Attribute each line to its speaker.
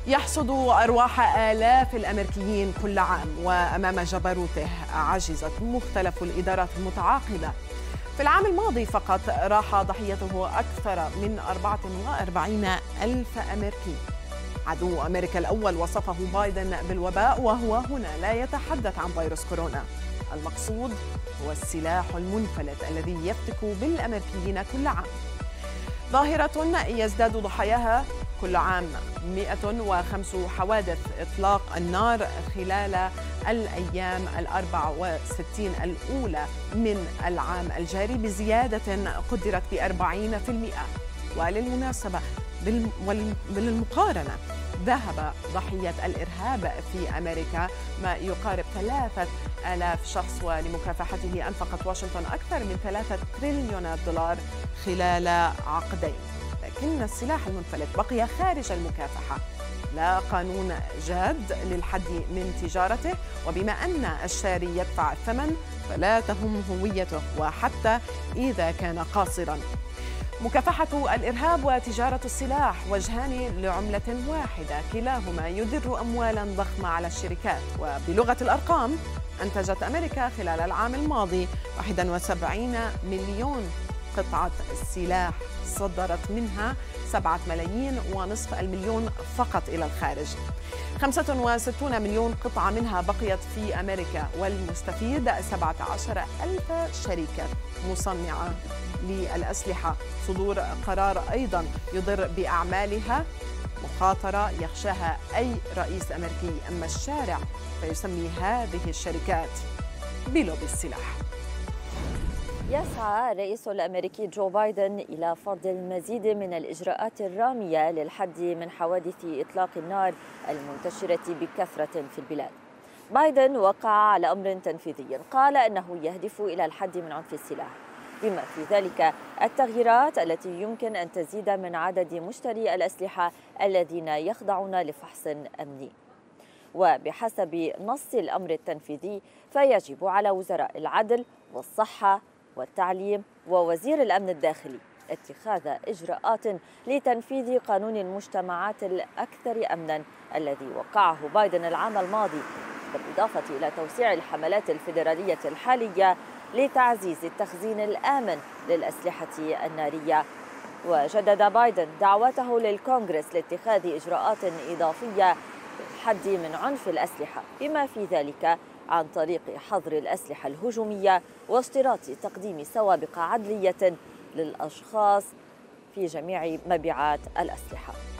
Speaker 1: يحصد أرواح آلاف الأمريكيين كل عام، وأمام جبروته عجزت مختلف الإدارات المتعاقبة. في العام الماضي فقط راح ضحيته أكثر من 44 ألف أمريكي. عدو أمريكا الأول وصفه بايدن بالوباء، وهو هنا لا يتحدث عن فيروس كورونا. المقصود هو السلاح المنفلت الذي يفتك بالأمريكيين كل عام. ظاهرة يزداد ضحاياها كل عام. 105 حوادث إطلاق النار خلال الأيام 64 الأولى من العام الجاري، بزيادة قدرت ب40%. وللمناسبة بالمقارنة ذهب ضحية الإرهاب في أمريكا ما يقارب 3000 شخص، ولمكافحته أنفقت واشنطن أكثر من 3 تريليون دولار خلال عقدين. لكن السلاح المنفلت بقي خارج المكافحة. لا قانون جاد للحد من تجارته، وبما أن الشاري يدفع الثمن فلا تهم هويته وحتى إذا كان قاصراً. مكافحة الإرهاب وتجارة السلاح وجهان لعملة واحدة، كلاهما يدر أموالاً ضخمة على الشركات. وبلغة الأرقام، أنتجت أمريكا خلال العام الماضي 71 مليون قطعة سلاح، صدرت منها 7 ملايين ونصف المليون فقط إلى الخارج. 65 مليون قطعة منها بقيت في أمريكا، والمستفيد 17 ألف شركة مصنعة للأسلحة. صدور قرار أيضاً يضر بأعمالها، مخاطرة يخشاها أي رئيس أمريكي. أما الشارع فيسمي هذه الشركات بلوبي السلاح.
Speaker 2: يسعى الرئيس الأمريكي جو بايدن إلى فرض المزيد من الإجراءات الرامية للحد من حوادث إطلاق النار المنتشرة بكثرة في البلاد. بايدن وقع على أمر تنفيذي قال أنه يهدف إلى الحد من عنف السلاح، بما في ذلك التغييرات التي يمكن أن تزيد من عدد مشتري الأسلحة الذين يخضعون لفحص أمني. وبحسب نص الأمر التنفيذي فيجب على وزراء العدل والصحة والتعليم ووزير الأمن الداخلي اتخاذ إجراءات لتنفيذ قانون المجتمعات الأكثر أمناً الذي وقعه بايدن العام الماضي، بالإضافة إلى توسيع الحملات الفيدرالية الحالية لتعزيز التخزين الآمن للأسلحة النارية. وجدد بايدن دعوته للكونغرس لاتخاذ إجراءات إضافية للحد من عنف الأسلحة، بما في ذلك عن طريق حظر الأسلحة الهجومية واشتراط تقديم سوابق عدلية للأشخاص في جميع مبيعات الأسلحة.